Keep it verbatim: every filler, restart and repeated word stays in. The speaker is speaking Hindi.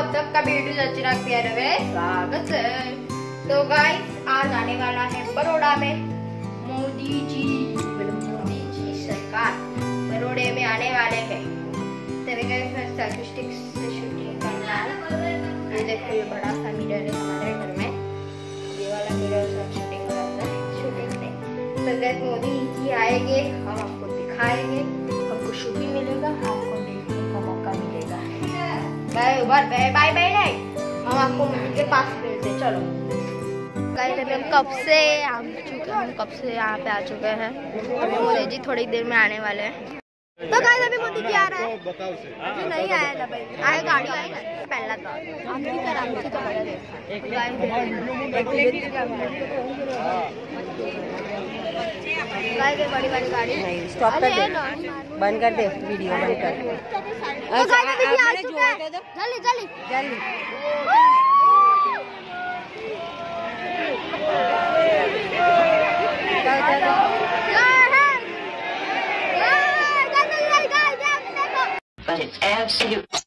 आप सबका वीडियो रचना प्यारे में स्वागत है। तो गाइस आज आने वाला है बड़ौदा में मोदी जी मोदी जी सरकार बड़ौदे में आने वाले हैं। तभी गाइस मैं सेल्फी स्टिक से शूटिंग करना है। ये देखो ये बड़ा सा मिरर है हमारे घर में, ये वाला मिरर से शूटिंग करता है शूटिंग से। तो गाइस मोदी जी आएंगे, हम आपको दिखाएंगे, हमको शूट भी मिलेगा, आपको देखने का मौका मिलेगा। Bye bye bye bye bye हम आपको मोदी के पास मिलते। चलो गाइस अभी हम कब से आ चुके हम कब से यहाँ पे आ चुके हैं। अभी मोदी जी थोड़ी देर में आने वाले हैं। तो गाइस अभी मोदी जी आ रहा है, अभी नहीं आया ना भाई, आए गाड़ी आई ना पहला तो आप भी कर आप तो बड़ा देखा गाइस बड़ी बड़ी गाड़ी नहीं स्टॉप कर दे, बंद कर दे वीडियो बंद कर। तो गाइस अभी आ चुका है, जल्दी जल्दी जल्दी But it's absolute.